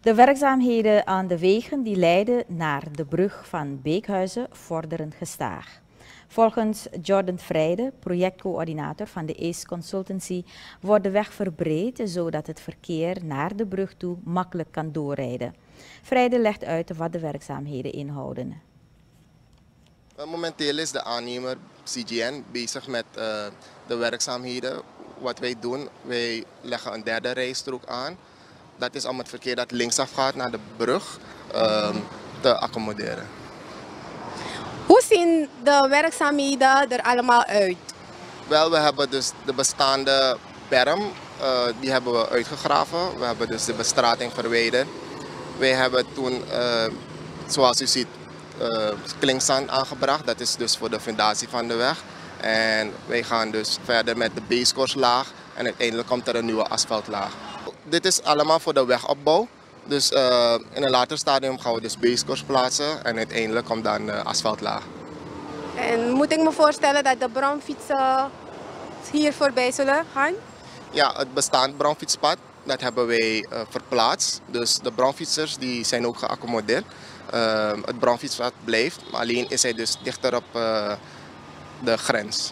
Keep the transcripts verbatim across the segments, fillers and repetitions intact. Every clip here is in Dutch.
De werkzaamheden aan de wegen die leiden naar de brug van Beekhuizen vorderen gestaag. Volgens Jordan Vrijde, projectcoördinator van de Ace Consultancy, wordt de weg verbreed zodat het verkeer naar de brug toe makkelijk kan doorrijden. Vrijde legt uit wat de werkzaamheden inhouden. Momenteel is de aannemer C G N bezig met uh, de werkzaamheden. Wat wij doen, wij leggen een derde rijstrook aan. Dat is om het verkeer dat linksaf gaat naar de brug uh, te accommoderen. Hoe zien de werkzaamheden er allemaal uit? Wel, we hebben dus de bestaande berm, uh, die hebben we uitgegraven. We hebben dus de bestrating verwijderd. Wij hebben toen, uh, zoals u ziet, uh, klinkzand aangebracht. Dat is dus voor de fundatie van de weg. En wij gaan dus verder met de basecourslaag en uiteindelijk komt er een nieuwe asfaltlaag. Dit is allemaal voor de wegopbouw. Dus uh, in een later stadium gaan we dus basecours plaatsen en uiteindelijk komt dan de asfaltlaag. En moet ik me voorstellen dat de bromfietsen hier voorbij zullen gaan? Ja, het bestaand bromfietspad, dat hebben wij uh, verplaatst. Dus de bromfietsers die zijn ook geaccommodeerd. Uh, het bromfietspad blijft, maar alleen is hij dus dichter op uh, de grens.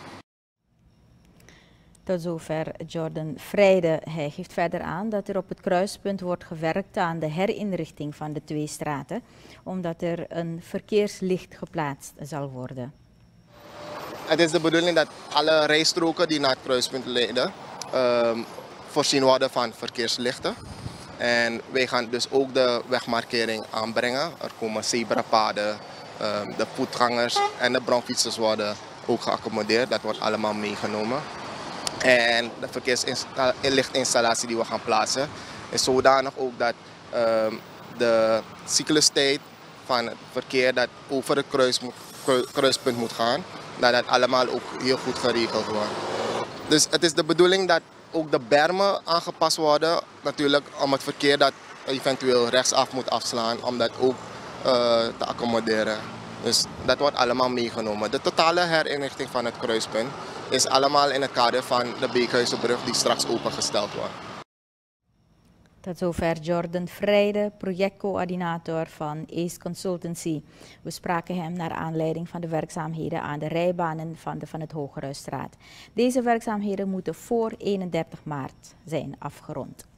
Tot zover Jordan Vrijde. Hij geeft verder aan dat er op het kruispunt wordt gewerkt aan de herinrichting van de twee straten, omdat er een verkeerslicht geplaatst zal worden. Het is de bedoeling dat alle rijstroken die naar het kruispunt leiden, uh, voorzien worden van verkeerslichten. En wij gaan dus ook de wegmarkering aanbrengen. Er komen zebrapaden, uh, de voetgangers en de bromfietsers worden ook geaccommodeerd. Dat wordt allemaal meegenomen. En de verkeerslichtinstallatie die we gaan plaatsen is zodanig ook dat uh, de cyclustijd van het verkeer dat over het kruis, kruispunt moet gaan, dat dat allemaal ook heel goed geregeld wordt. Dus het is de bedoeling dat ook de bermen aangepast worden, natuurlijk om het verkeer dat eventueel rechtsaf moet afslaan, om dat ook uh, te accommoderen. Dus dat wordt allemaal meegenomen. De totale herinrichting van het kruispunt is allemaal in het kader van de Beekhuizenbrug die straks opengesteld wordt. Tot zover Jordan Vrijde, projectcoördinator van Ace Consultancy. We spraken hem naar aanleiding van de werkzaamheden aan de rijbanen van de Van het Hogehuisstraat. Deze werkzaamheden moeten voor eenendertig maart zijn afgerond.